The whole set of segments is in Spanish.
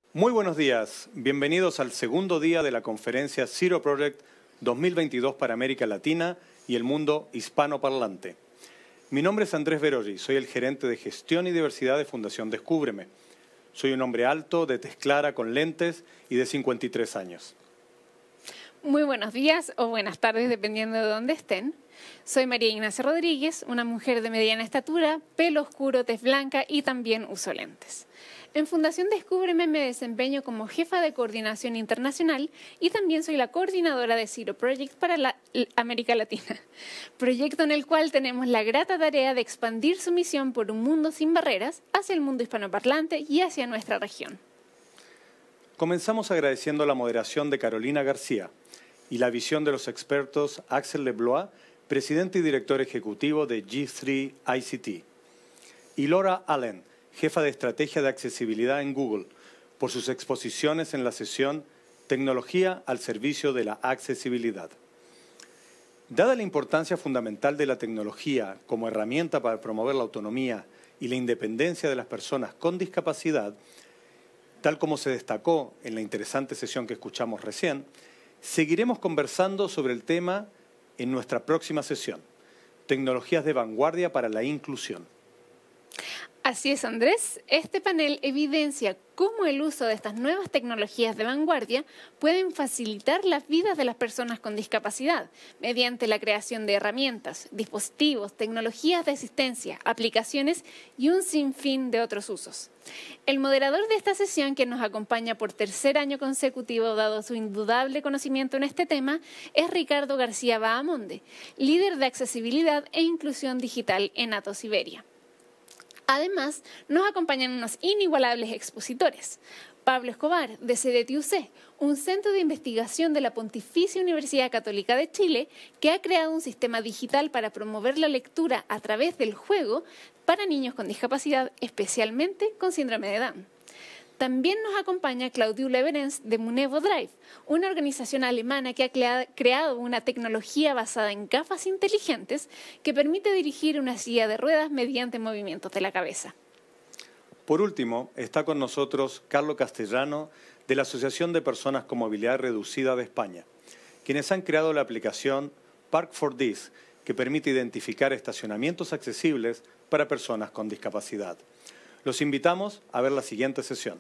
Muy buenos días, bienvenidos al segundo día de la conferencia Zero Project 2022 para América Latina y el mundo hispanoparlante. Mi nombre es Andrés Verolli, soy el gerente de gestión y diversidad de Fundación Descúbreme. Soy un hombre alto, de tez clara, con lentes y de 53 años. Muy buenos días o buenas tardes, dependiendo de dónde estén. Soy María Ignacia Rodríguez, una mujer de mediana estatura, pelo oscuro, tez blanca y también uso lentes. En Fundación Descúbreme me desempeño como jefa de coordinación internacional y también soy la coordinadora de Zero Project para América Latina, proyecto en el cual tenemos la grata tarea de expandir su misión por un mundo sin barreras hacia el mundo hispanoparlante y hacia nuestra región. Comenzamos agradeciendo la moderación de Carolina García y la visión de los expertos Axel Leblois, presidente y director ejecutivo de G3 ICT, y Laura Allen, jefa de estrategia de accesibilidad en Google, por sus exposiciones en la sesión Tecnología al servicio de la accesibilidad. Dada la importancia fundamental de la tecnología como herramienta para promover la autonomía y la independencia de las personas con discapacidad, tal como se destacó en la interesante sesión que escuchamos recién, seguiremos conversando sobre el tema en nuestra próxima sesión, Tecnologías de vanguardia para la inclusión. Así es, Andrés. Este panel evidencia cómo el uso de estas nuevas tecnologías de vanguardia pueden facilitar las vidas de las personas con discapacidad mediante la creación de herramientas, dispositivos, tecnologías de asistencia, aplicaciones y un sinfín de otros usos. El moderador de esta sesión, que nos acompaña por tercer año consecutivo dado su indudable conocimiento en este tema, es Ricardo García Bahamonde, líder de accesibilidad e inclusión digital en Atos Iberia. Además, nos acompañan unos inigualables expositores. Pablo Escobar, de CDTUC, un centro de investigación de la Pontificia Universidad Católica de Chile, que ha creado un sistema digital para promover la lectura a través del juego para niños con discapacidad, especialmente con síndrome de Down. También nos acompaña Claudio Leverens de Munevo Drive, una organización alemana que ha creado una tecnología basada en gafas inteligentes que permite dirigir una silla de ruedas mediante movimientos de la cabeza. Por último, está con nosotros Carlos Castellano, de la Asociación de Personas con Movilidad Reducida de España, quienes han creado la aplicación Park4Dis, que permite identificar estacionamientos accesibles para personas con discapacidad. Los invitamos a ver la siguiente sesión.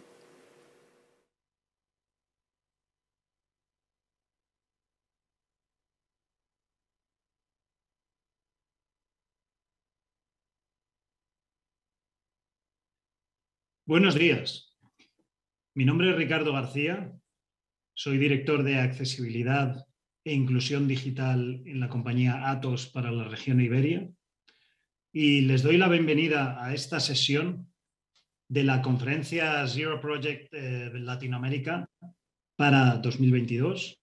Buenos días. Mi nombre es Ricardo García. Soy director de accesibilidad e inclusión digital en la compañía Atos para la región Iberia. Y les doy la bienvenida a esta sesión de la conferencia Zero Project Latinoamérica para 2022,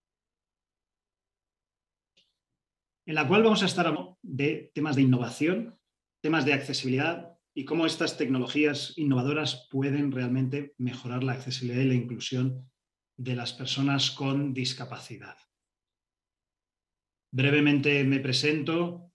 en la cual vamos a estar hablando de temas de innovación, temas de accesibilidad y cómo estas tecnologías innovadoras pueden realmente mejorar la accesibilidad y la inclusión de las personas con discapacidad. Brevemente me presento.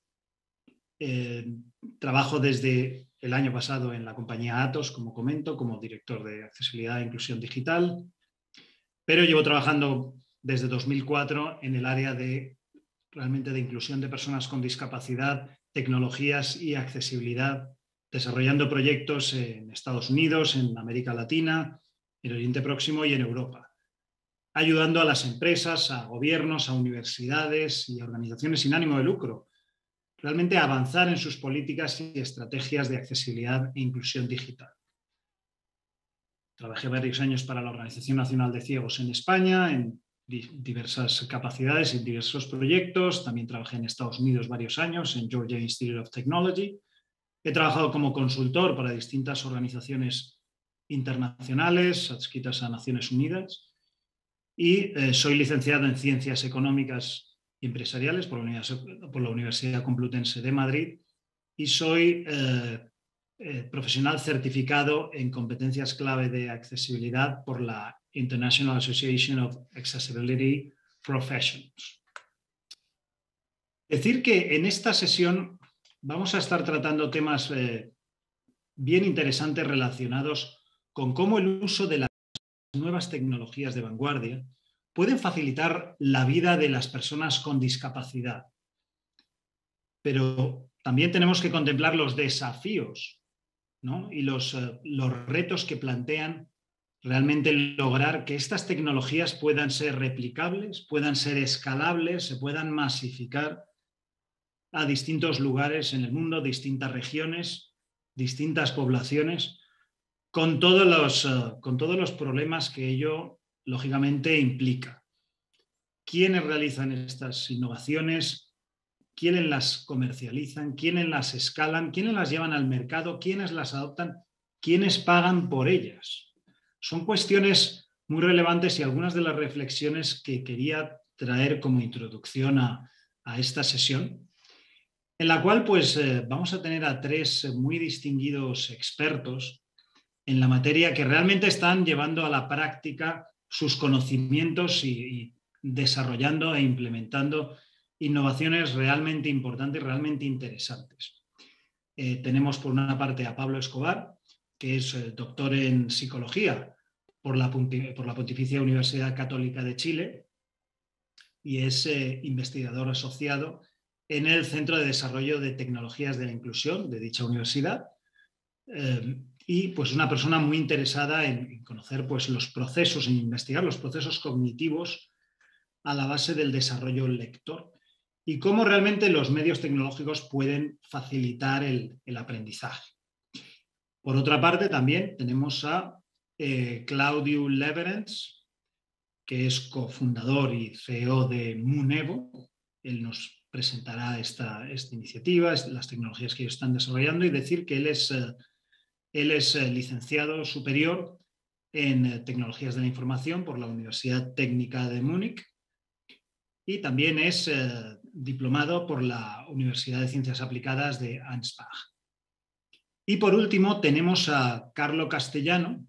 Trabajo desde el año pasado en la compañía Atos, como comento, como director de accesibilidad e inclusión digital, pero llevo trabajando desde 2004 en el área de inclusión de personas con discapacidad, tecnologías y accesibilidad, desarrollando proyectos en Estados Unidos, en América Latina, en Oriente Próximo y en Europa, ayudando a las empresas, a gobiernos, a universidades y a organizaciones sin ánimo de lucro realmente a avanzar en sus políticas y estrategias de accesibilidad e inclusión digital. Trabajé varios años para la Organización Nacional de Ciegos en España, en diversas capacidades, en diversos proyectos. También trabajé en Estados Unidos varios años, en Georgia Institute of Technology. He trabajado como consultor para distintas organizaciones internacionales adscritas a Naciones Unidas y soy licenciado en Ciencias Económicas y Empresariales por la Universidad Complutense de Madrid y soy profesional certificado en competencias clave de accesibilidad por la International Association of Accessibility Professionals. Decir que en esta sesión vamos a estar tratando temas bien interesantes relacionados con cómo el uso de la nuevas tecnologías de vanguardia pueden facilitar la vida de las personas con discapacidad. Pero también tenemos que contemplar los desafíos, ¿no? Y los retos que plantean realmente lograr que estas tecnologías puedan ser replicables, puedan ser escalables, se puedan masificar a distintos lugares en el mundo, distintas regiones, distintas poblaciones, con todos los problemas que ello, lógicamente, implica. ¿Quiénes realizan estas innovaciones? ¿Quiénes las comercializan? ¿Quiénes las escalan? ¿Quiénes las llevan al mercado? ¿Quiénes las adoptan? ¿Quiénes pagan por ellas? Son cuestiones muy relevantes y algunas de las reflexiones que quería traer como introducción a esta sesión, en la cual pues vamos a tener a tres muy distinguidos expertos en la materia que realmente están llevando a la práctica sus conocimientos y desarrollando e implementando innovaciones realmente importantes, realmente interesantes. Tenemos por una parte a Pablo Escobar, que es doctor en psicología por la Pontificia Universidad Católica de Chile y es investigador asociado en el Centro de Desarrollo de Tecnologías de la Inclusión de dicha universidad. Y pues una persona muy interesada en conocer pues, los procesos, en investigar los procesos cognitivos a la base del desarrollo lector y cómo realmente los medios tecnológicos pueden facilitar el aprendizaje. Por otra parte, también tenemos a Claudiu Leverens, que es cofundador y CEO de Moonevo. Él nos presentará esta iniciativa, las tecnologías que ellos están desarrollando y decir que él es licenciado superior en tecnologías de la información por la Universidad Técnica de Múnich y también es diplomado por la Universidad de Ciencias Aplicadas de Ansbach. Y por último tenemos a Carlo Castellano,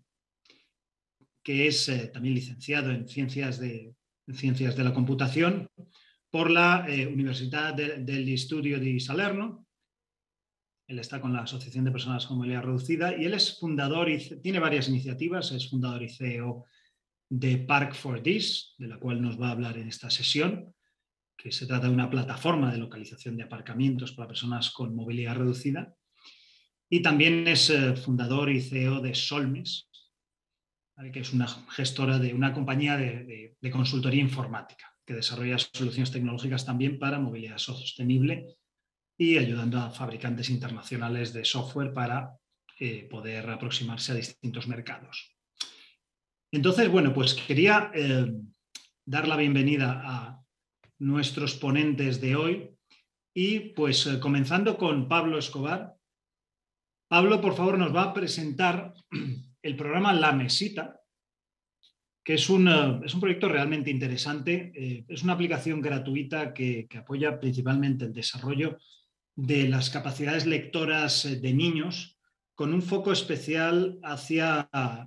que es también licenciado en Ciencias de la Computación por la Universidad degli Studi di Salerno. Él está con la Asociación de Personas con Movilidad Reducida y él es fundador y tiene varias iniciativas, es fundador y CEO de Park4This, de la cual nos va a hablar en esta sesión, que se trata de una plataforma de localización de aparcamientos para personas con movilidad reducida. Y también es fundador y CEO de Solmes, ¿vale? Que es una gestora de una compañía de consultoría informática que desarrolla soluciones tecnológicas también para movilidad sostenible y ayudando a fabricantes internacionales de software para poder aproximarse a distintos mercados. Entonces, bueno, pues quería dar la bienvenida a nuestros ponentes de hoy y pues comenzando con Pablo Escobar. Pablo, por favor, nos va a presentar el programa La Mesita, que es un proyecto realmente interesante. Es una aplicación gratuita que apoya principalmente el desarrollo de las capacidades lectoras de niños con un foco especial hacia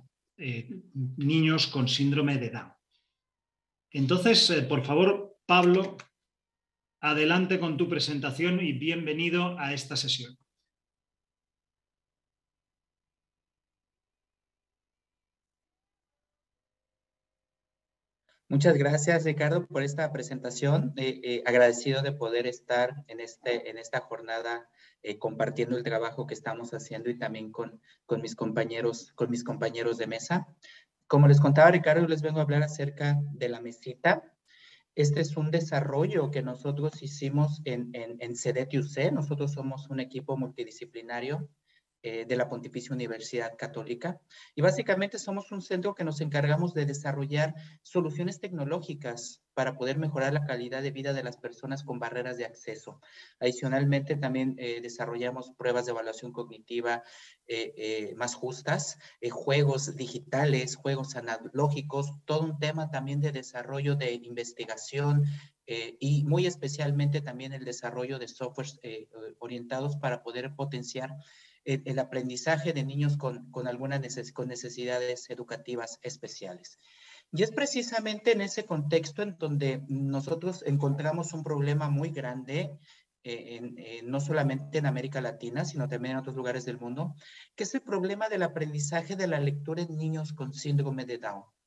niños con síndrome de Down. Entonces, por favor, Pablo, adelante con tu presentación y bienvenido a esta sesión. Muchas gracias, Ricardo, por esta presentación. Agradecido de poder estar en esta jornada compartiendo el trabajo que estamos haciendo y también con mis compañeros de mesa. Como les contaba Ricardo, les vengo a hablar acerca de La Mesita. Este es un desarrollo que nosotros hicimos en CDTUC. Nosotros somos un equipo multidisciplinario de la Pontificia Universidad Católica y básicamente somos un centro que nos encargamos de desarrollar soluciones tecnológicas para poder mejorar la calidad de vida de las personas con barreras de acceso. Adicionalmente también desarrollamos pruebas de evaluación cognitiva más justas, juegos digitales, juegos analógicos, todo un tema también de desarrollo de investigación y muy especialmente también el desarrollo de softwares orientados para poder potenciar el aprendizaje de niños con necesidades educativas especiales. Y es precisamente en ese contexto en donde nosotros encontramos un problema muy grande, no solamente en América Latina, sino también en otros lugares del mundo, que es el problema del aprendizaje de la lectura en niños con síndrome de Down.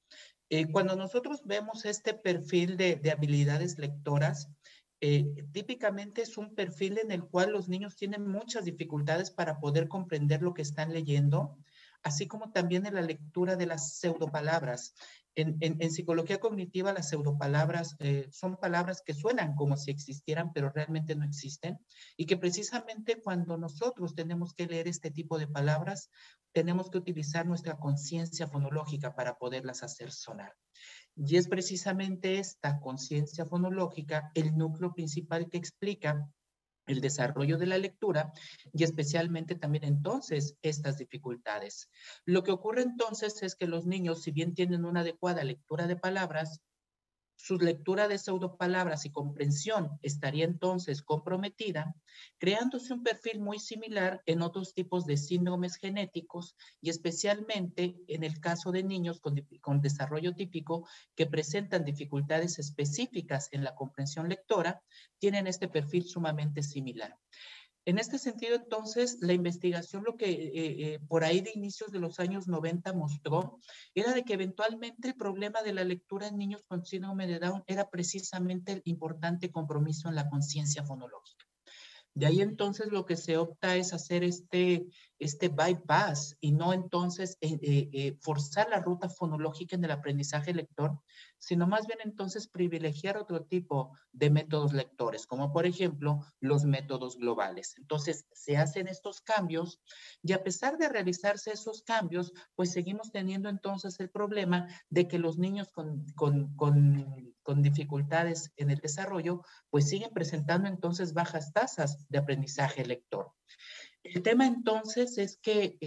Cuando nosotros vemos este perfil de habilidades lectoras, típicamente es un perfil en el cual los niños tienen muchas dificultades para poder comprender lo que están leyendo, así como también en la lectura de las pseudopalabras. En psicología cognitiva, las pseudopalabras son palabras que suenan como si existieran, pero realmente no existen, y que precisamente cuando nosotros tenemos que leer este tipo de palabras, tenemos que utilizar nuestra conciencia fonológica para poderlas hacer sonar. Y es precisamente esta conciencia fonológica el núcleo principal que explica el desarrollo de la lectura y especialmente también entonces estas dificultades. Lo que ocurre entonces es que los niños, si bien tienen una adecuada lectura de palabras, su lectura de pseudopalabras y comprensión estaría entonces comprometida, creándose un perfil muy similar en otros tipos de síndromes genéticos y especialmente en el caso de niños con desarrollo típico que presentan dificultades específicas en la comprensión lectora, tienen este perfil sumamente similar. En este sentido, entonces, la investigación lo que por ahí de inicios de los años 90 mostró era de que eventualmente el problema de la lectura en niños con síndrome de Down era precisamente el importante compromiso en la conciencia fonológica. De ahí entonces lo que se opta es hacer este bypass y no entonces forzar la ruta fonológica en el aprendizaje lector, sino más bien entonces privilegiar otro tipo de métodos lectores, como por ejemplo los métodos globales. Entonces se hacen estos cambios y a pesar de realizarse esos cambios, pues seguimos teniendo entonces el problema de que los niños con dificultades en el desarrollo, pues siguen presentando entonces bajas tasas de aprendizaje lector. El tema entonces es que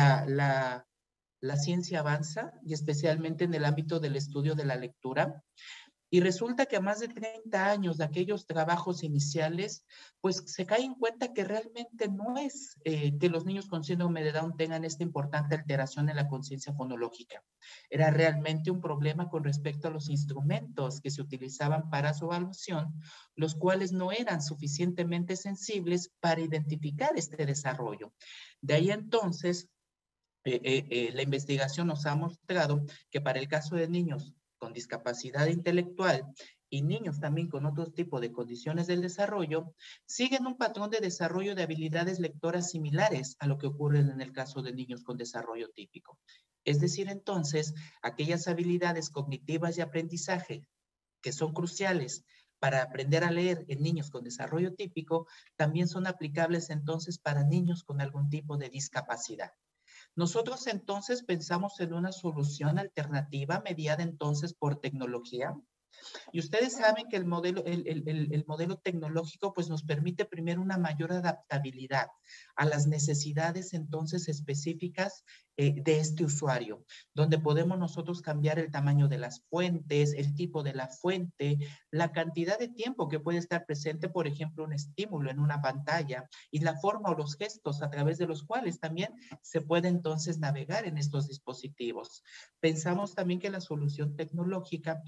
la ciencia avanza y especialmente en el ámbito del estudio de la lectura. Y resulta que a más de 30 años de aquellos trabajos iniciales, pues se cae en cuenta que realmente no es que los niños con síndrome de Down tengan esta importante alteración en la conciencia fonológica. Era realmente un problema con respecto a los instrumentos que se utilizaban para su evaluación, los cuales no eran suficientemente sensibles para identificar este desarrollo. De ahí entonces, la investigación nos ha mostrado que para el caso de niños con discapacidad intelectual y niños también con otro tipo de condiciones del desarrollo, siguen un patrón de desarrollo de habilidades lectoras similares a lo que ocurre en el caso de niños con desarrollo típico. Es decir, entonces, aquellas habilidades cognitivas y aprendizaje que son cruciales para aprender a leer en niños con desarrollo típico, también son aplicables entonces para niños con algún tipo de discapacidad. Nosotros entonces pensamos en una solución alternativa mediada entonces por tecnología. Y ustedes saben que el modelo tecnológico pues nos permite primero una mayor adaptabilidad a las necesidades entonces específicas de este usuario, donde podemos nosotros cambiar el tamaño de las fuentes, el tipo de la fuente, la cantidad de tiempo que puede estar presente, por ejemplo, un estímulo en una pantalla y la forma o los gestos a través de los cuales también se puede entonces navegar en estos dispositivos. Pensamos también que la solución tecnológica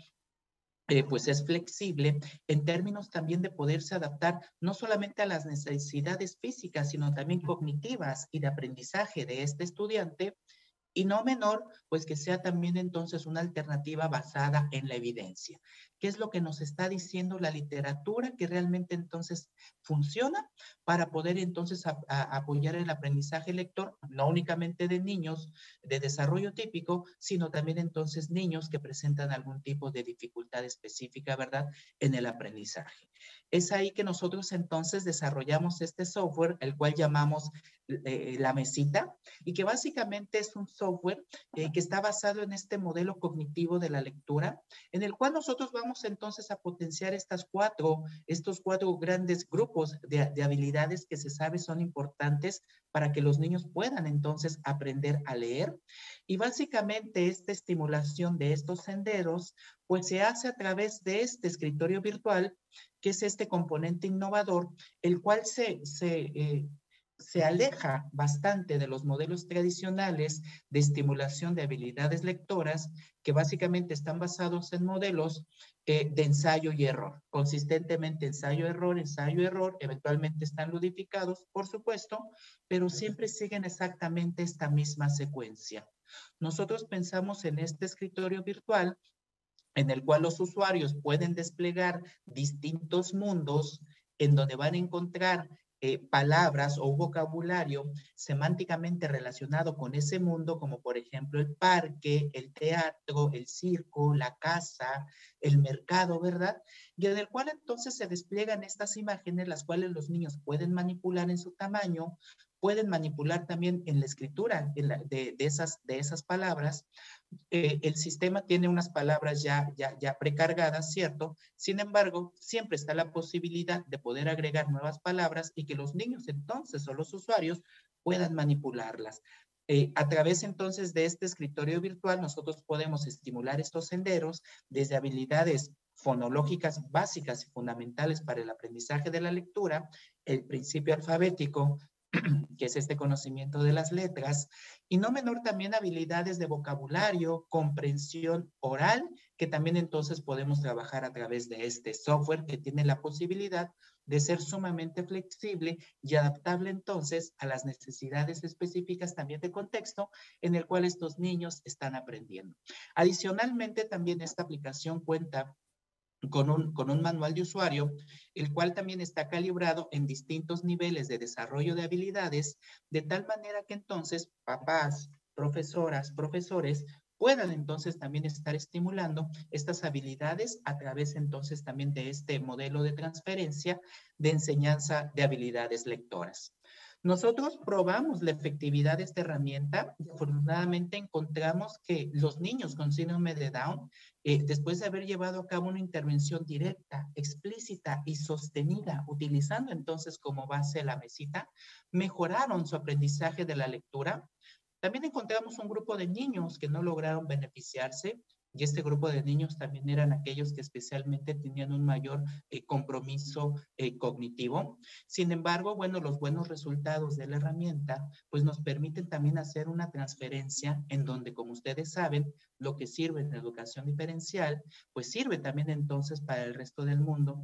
pues es flexible en términos también de poderse adaptar no solamente a las necesidades físicas, sino también cognitivas y de aprendizaje de este estudiante, y no menor, pues que sea también entonces una alternativa basada en la evidencia. ¿Qué es lo que nos está diciendo la literatura que realmente entonces funciona para poder entonces apoyar el aprendizaje lector, no únicamente de niños de desarrollo típico, sino también entonces niños que presentan algún tipo de dificultad específica, ¿verdad?, en el aprendizaje. Es ahí que nosotros entonces desarrollamos este software, el cual llamamos la mesita, y que básicamente es un software que está basado en este modelo cognitivo de la lectura, en el cual nosotros vamos entonces a potenciar estos cuatro grandes grupos de habilidades que se sabe son importantes para que los niños puedan entonces aprender a leer. Y básicamente esta estimulación de estos senderos pues se hace a través de este escritorio virtual, que es este componente innovador, el cual se aleja bastante de los modelos tradicionales de estimulación de habilidades lectoras, que básicamente están basados en modelos de ensayo y error. Consistentemente ensayo-error, eventualmente están ludificados, por supuesto, pero siempre siguen exactamente esta misma secuencia. Nosotros pensamos en este escritorio virtual en el cual los usuarios pueden desplegar distintos mundos en donde van a encontrar palabras o vocabulario semánticamente relacionado con ese mundo, como por ejemplo el parque, el teatro, el circo, la casa, el mercado, ¿verdad? Y en el cual entonces se despliegan estas imágenes, las cuales los niños pueden manipular en su tamaño, pueden manipular también en la escritura de esas palabras. El sistema tiene unas palabras ya precargadas, ¿cierto? Sin embargo, siempre está la posibilidad de poder agregar nuevas palabras y que los niños entonces o los usuarios puedan manipularlas. A través entonces de este escritorio virtual nosotros podemos estimular estos senderos desde habilidades fonológicas básicas y fundamentales para el aprendizaje de la lectura, el principio alfabético, que es este conocimiento de las letras, y no menor también habilidades de vocabulario, comprensión oral, que también entonces podemos trabajar a través de este software que tiene la posibilidad de ser sumamente flexible y adaptable entonces a las necesidades específicas también de contexto en el cual estos niños están aprendiendo. Adicionalmente, también esta aplicación cuenta con un manual de usuario, el cual también está calibrado en distintos niveles de desarrollo de habilidades, de tal manera que entonces papás, profesoras, profesores puedan entonces también estar estimulando estas habilidades a través entonces también de este modelo de transferencia de enseñanza de habilidades lectoras. Nosotros probamos la efectividad de esta herramienta y afortunadamente encontramos que los niños con síndrome de Down, después de haber llevado a cabo una intervención directa, explícita y sostenida, utilizando entonces como base la mesita, mejoraron su aprendizaje de la lectura. También encontramos un grupo de niños que no lograron beneficiarse, y este grupo de niños también eran aquellos que especialmente tenían un mayor compromiso cognitivo. Sin embargo, bueno, los buenos resultados de la herramienta pues nos permiten también hacer una transferencia en donde, como ustedes saben, lo que sirve en la educación diferencial pues sirve también entonces para el resto del mundo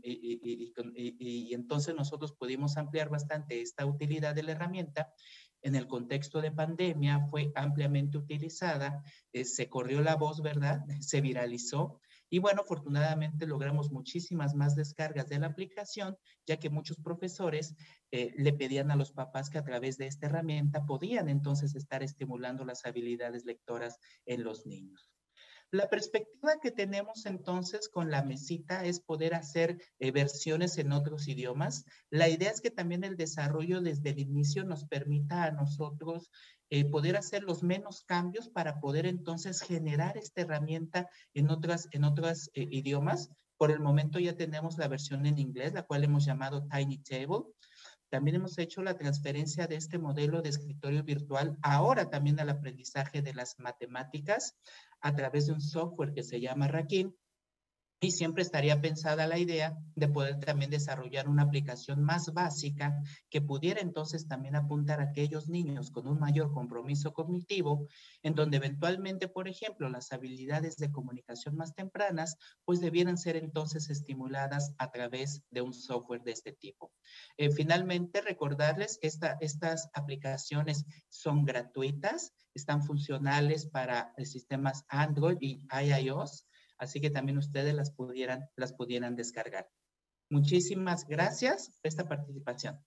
y entonces nosotros pudimos ampliar bastante esta utilidad de la herramienta. En el contexto de pandemia fue ampliamente utilizada, se corrió la voz, ¿verdad? Se viralizó y bueno, afortunadamente logramos muchísimas más descargas de la aplicación, ya que muchos profesores le pedían a los papás que a través de esta herramienta podían entonces estar estimulando las habilidades lectoras en los niños. La perspectiva que tenemos entonces con la mesita es poder hacer versiones en otros idiomas. La idea es que también el desarrollo desde el inicio nos permita a nosotros poder hacer los menos cambios para poder entonces generar esta herramienta en otros idiomas. Por el momento ya tenemos la versión en inglés, la cual hemos llamado Tiny Table. También hemos hecho la transferencia de este modelo de escritorio virtual ahora también al aprendizaje de las matemáticas a través de un software que se llama Rakin. Y siempre estaría pensada la idea de poder también desarrollar una aplicación más básica que pudiera entonces también apuntar a aquellos niños con un mayor compromiso cognitivo, en donde eventualmente, por ejemplo, las habilidades de comunicación más tempranas, pues debieran ser entonces estimuladas a través de un software de este tipo. Finalmente, recordarles que estas aplicaciones son gratuitas, están funcionales para sistemas Android y iOS, así que también ustedes las pudieran descargar. Muchísimas gracias por esta participación.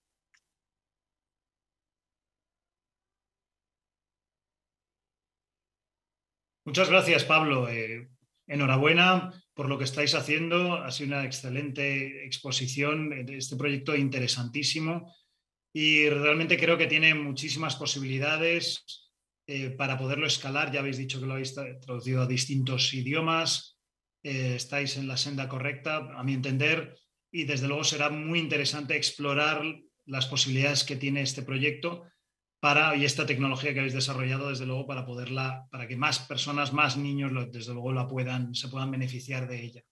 Muchas gracias, Pablo. Enhorabuena por lo que estáis haciendo. Ha sido una excelente exposición de este proyecto interesantísimo y realmente creo que tiene muchísimas posibilidades para poderlo escalar. Ya habéis dicho que lo habéis traducido a distintos idiomas. Estáis en la senda correcta, a mi entender, y desde luego será muy interesante explorar las posibilidades que tiene este proyecto y esta tecnología que habéis desarrollado, desde luego, para que más personas, más niños, desde luego, se puedan beneficiar de ella.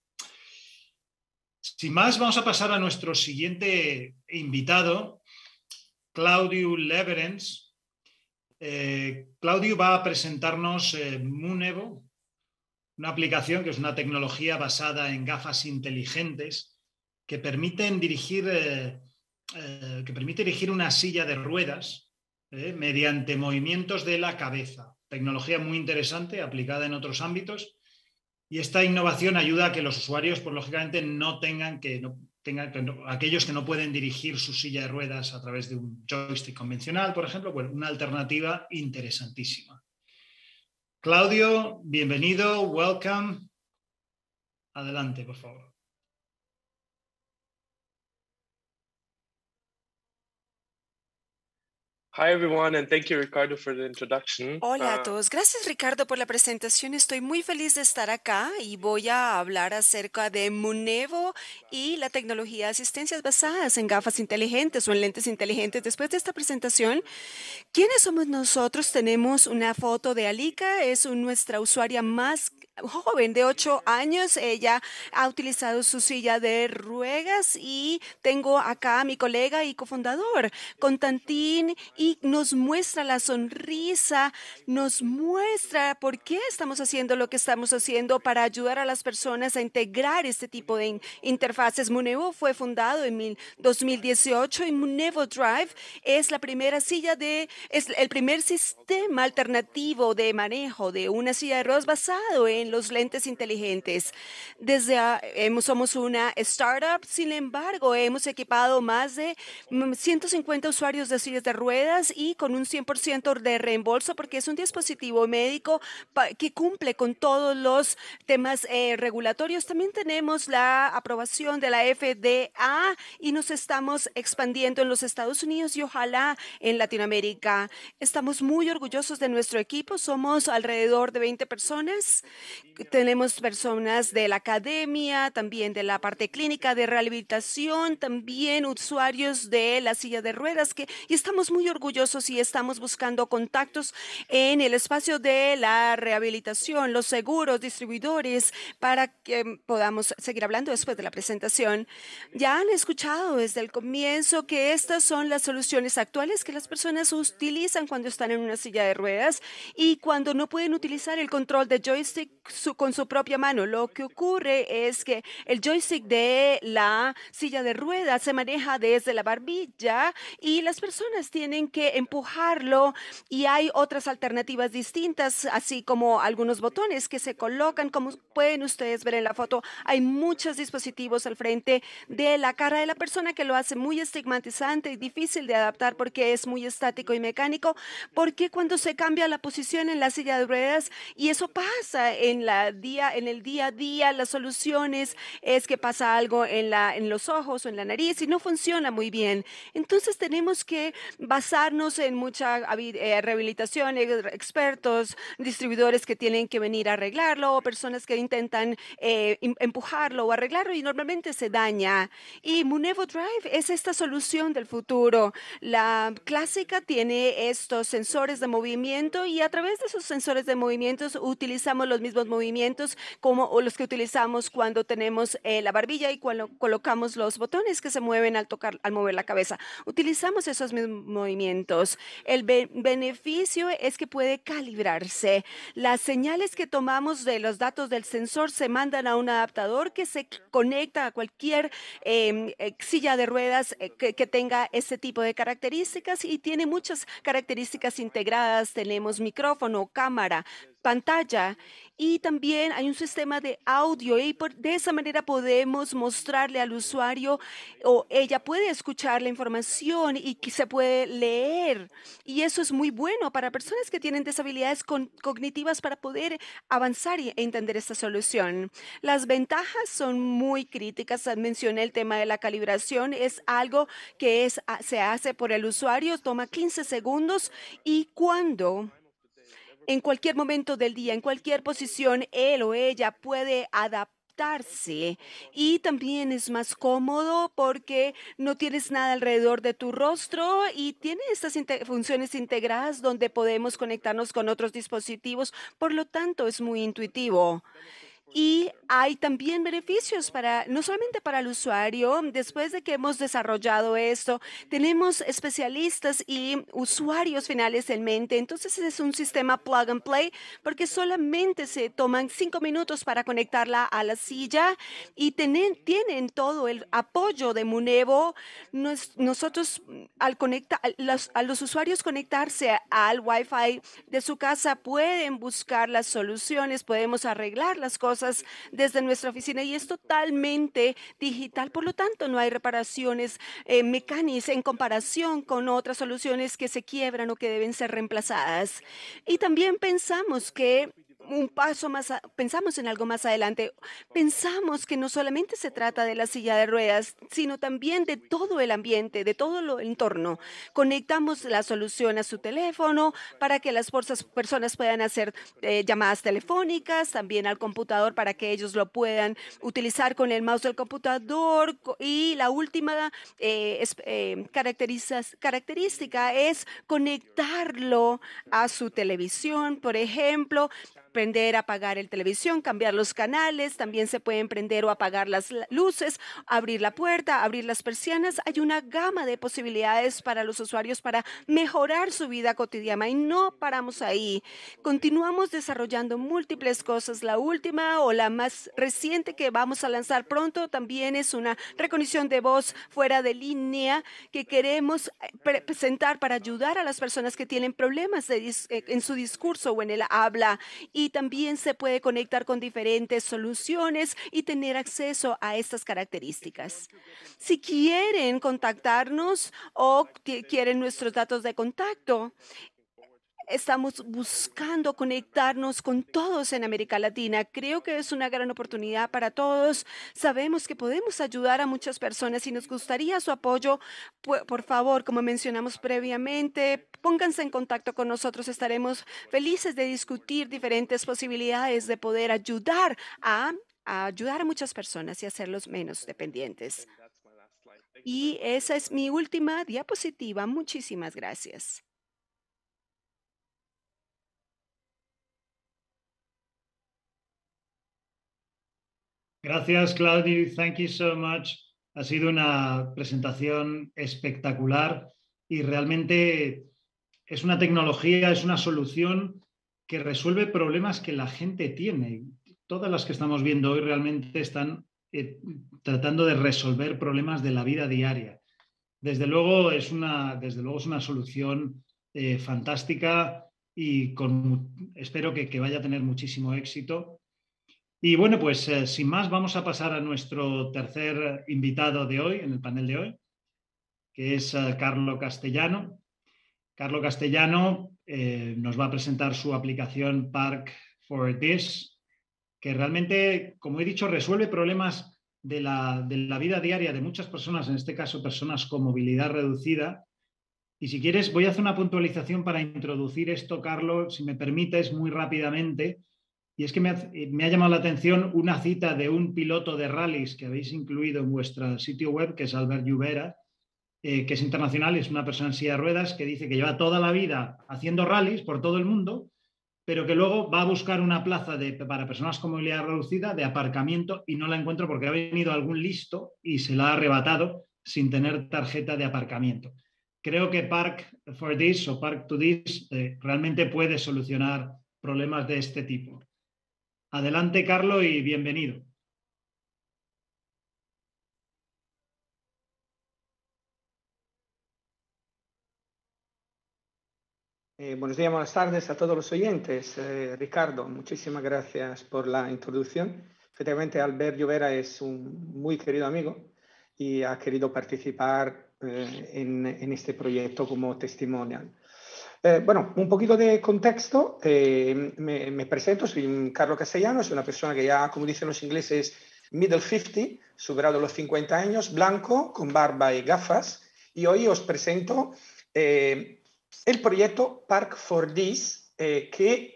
Sin más, vamos a pasar a nuestro siguiente invitado, Claudiu Leverens. Claudiu va a presentarnos Munevo, una aplicación que es una tecnología basada en gafas inteligentes que permite dirigir una silla de ruedas mediante movimientos de la cabeza. Tecnología muy interesante, aplicada en otros ámbitos. Y esta innovación ayuda a que los usuarios, pues lógicamente, aquellos que no pueden dirigir su silla de ruedas a través de un joystick convencional, por ejemplo, pues una alternativa interesantísima. Claudio, bienvenido, welcome. Adelante, por favor. Hi everyone, and thank you, Ricardo, for the introduction. Hola a todos. Gracias, Ricardo, por la presentación. Estoy muy feliz de estar acá y voy a hablar acerca de Munevo y la tecnología de asistencias basadas en gafas inteligentes o en lentes inteligentes. Después de esta presentación, ¿quiénes somos nosotros? Tenemos una foto de Alika, es nuestra usuaria más joven de 8 años. Ella ha utilizado su silla de ruedas y tengo acá a mi colega y cofundador, Constantín, y nos muestra la sonrisa, nos muestra por qué estamos haciendo lo que estamos haciendo para ayudar a las personas a integrar este tipo de interfaces. Munevo fue fundado en 2018 y Munevo Drive es la primera es el primer sistema alternativo de manejo de una silla de ruedas basado en los lentes inteligentes. Somos una startup, sin embargo, hemos equipado más de 150 usuarios de sillas de ruedas y con un 100% de reembolso porque es un dispositivo médico que cumple con todos los temas regulatorios. También tenemos la aprobación de la FDA y nos estamos expandiendo en los Estados Unidos y ojalá en Latinoamérica. Estamos muy orgullosos de nuestro equipo. Somos alrededor de 20 personas. Tenemos personas de la academia, también de la parte clínica de rehabilitación, también usuarios de la silla de ruedas y estamos muy orgullosos y estamos buscando contactos en el espacio de la rehabilitación, los seguros, distribuidores, para que podamos seguir hablando después de la presentación. Ya han escuchado desde el comienzo que estas son las soluciones actuales que las personas utilizan cuando están en una silla de ruedas y cuando no pueden utilizar el control de joystick con su propia mano. Lo que ocurre es que el joystick de la silla de ruedas se maneja desde la barbilla y las personas tienen que empujarlo y hay otras alternativas distintas, así como algunos botones que se colocan. Como pueden ustedes ver en la foto, hay muchos dispositivos al frente de la cara de la persona que lo hace muy estigmatizante y difícil de adaptar porque es muy estático y mecánico, porque cuando se cambia la posición en la silla de ruedas, y eso pasa en el día a día, las soluciones es que pasa algo en los ojos o en la nariz y no funciona muy bien. Entonces tenemos que basarnos en mucha rehabilitación, expertos, distribuidores que tienen que venir a arreglarlo o personas que intentan empujarlo o arreglarlo y normalmente se daña. Y Munevo Drive es esta solución del futuro. La clásica tiene estos sensores de movimiento y a través de esos sensores de movimientos utilizamos los mismos movimientos como los que utilizamos cuando tenemos la barbilla y cuando colocamos los botones que se mueven al mover la cabeza. Utilizamos esos mismos movimientos. El beneficio es que puede calibrarse. Las señales que tomamos de los datos del sensor se mandan a un adaptador que se conecta a cualquier silla de ruedas que tenga ese tipo de características y tiene muchas características integradas. Tenemos micrófono, cámara, pantalla y también hay un sistema de audio y de esa manera podemos mostrarle al usuario o ella puede escuchar la información y que se puede leer y eso es muy bueno para personas que tienen deshabilidades cognitivas para poder avanzar e entender esta solución. Las ventajas son muy críticas. Mencioné el tema de la calibración, es algo que se hace por el usuario, toma 15 segundos y cuando en cualquier momento del día, en cualquier posición, él o ella puede adaptarse y también es más cómodo porque no tienes nada alrededor de tu rostro y tiene estas funciones integradas donde podemos conectarnos con otros dispositivos, por lo tanto es muy intuitivo. Y hay también beneficios no solamente para el usuario. Después de que hemos desarrollado esto, tenemos especialistas y usuarios finales en mente. Entonces es un sistema plug and play porque solamente se toman 5 minutos para conectarla a la silla y tienen todo el apoyo de Munevo. Nosotros al conectar a los usuarios conectarse al Wi-Fi de su casa pueden buscar las soluciones, podemos arreglar las cosas desde nuestra oficina y es totalmente digital. Por lo tanto, no hay reparaciones mecánicas en comparación con otras soluciones que se quiebran o que deben ser reemplazadas. Y también pensamos que pensamos en algo más adelante. Pensamos que no solamente se trata de la silla de ruedas, sino también de todo el ambiente, de todo el entorno. Conectamos la solución a su teléfono para que las personas puedan hacer llamadas telefónicas, también al computador para que ellos lo puedan utilizar con el mouse del computador. Y la última característica es conectarlo a su televisión, por ejemplo. Prender, apagar el televisión, cambiar los canales, también se pueden prender o apagar las luces, abrir la puerta, abrir las persianas. Hay una gama de posibilidades para los usuarios para mejorar su vida cotidiana y no paramos ahí. Continuamos desarrollando múltiples cosas. La última o la más reciente que vamos a lanzar pronto también es una recognición de voz fuera de línea que queremos presentar para ayudar a las personas que tienen problemas en su discurso o en el habla. Y también se puede conectar con diferentes soluciones y tener acceso a estas características. Si quieren contactarnos o quieren nuestros datos de contacto, estamos buscando conectarnos con todos en América Latina. Creo que es una gran oportunidad para todos. Sabemos que podemos ayudar a muchas personas y nos gustaría su apoyo. Por favor, como mencionamos previamente, pónganse en contacto con nosotros. Estaremos felices de discutir diferentes posibilidades de poder ayudar a muchas personas y hacerlos menos dependientes. Y esa es mi última diapositiva. Muchísimas gracias. Gracias, Claudio. Thank you so much. Ha sido una presentación espectacular y realmente es una tecnología, es una solución que resuelve problemas que la gente tiene. Todas las que estamos viendo hoy realmente están tratando de resolver problemas de la vida diaria. Desde luego es una solución fantástica y espero que vaya a tener muchísimo éxito. Y bueno, pues sin más vamos a pasar a nuestro tercer invitado de hoy, en el panel de hoy, que es Carlo Castellano. Carlo Castellano nos va a presentar su aplicación Park for This, que realmente, como he dicho, resuelve problemas de la vida diaria de muchas personas, en este caso personas con movilidad reducida. Y si quieres, voy a hacer una puntualización para introducir esto, Carlo, si me permites, muy rápidamente. Y es que me ha llamado la atención una cita de un piloto de rallies que habéis incluido en vuestro sitio web, que es Albert Llobera, que es internacional, es una persona en silla de ruedas, que dice que lleva toda la vida haciendo rallies por todo el mundo, pero que luego va a buscar una plaza para personas con movilidad reducida de aparcamiento y no la encuentra porque ha venido algún listo y se la ha arrebatado sin tener tarjeta de aparcamiento. Creo que Park for This o Park to This realmente puede solucionar problemas de este tipo. Adelante, Carlo, y bienvenido. Buenos días, buenas tardes a todos los oyentes. Ricardo, muchísimas gracias por la introducción. Efectivamente, Albert Llobera es un muy querido amigo y ha querido participar en este proyecto como testimonial. Bueno, un poquito de contexto. Me presento, soy Carlo Castellano, soy una persona que ya, como dicen los ingleses, middle 50, superado los 50 años, blanco, con barba y gafas. Y hoy os presento el proyecto Park for This, que